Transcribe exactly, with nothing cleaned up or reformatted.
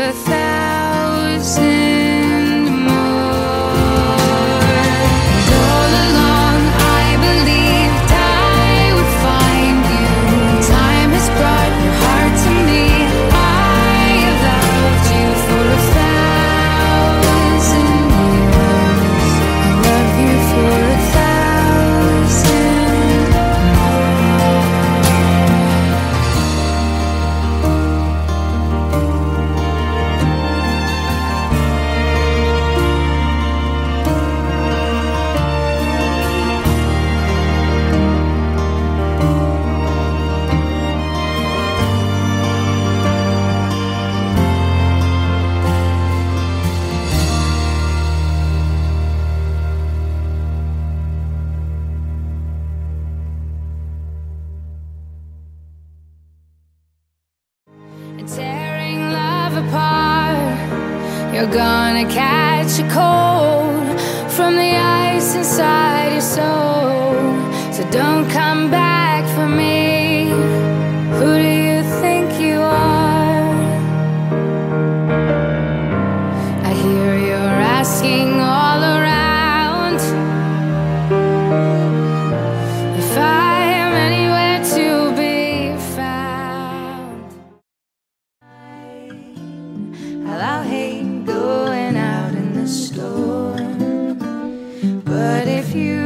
a thousand more. And all along I believed I would find you. Time has brought your heart to me. I have loved you for a thousand years. I love you for a thousand more. And tearing love apart, you're gonna catch a cold from the ice inside your soul. So don't come back for me. Who do you think you are? I hear you're asking all around if I am anywhere to be found. I'll hate going out in the storm, but if you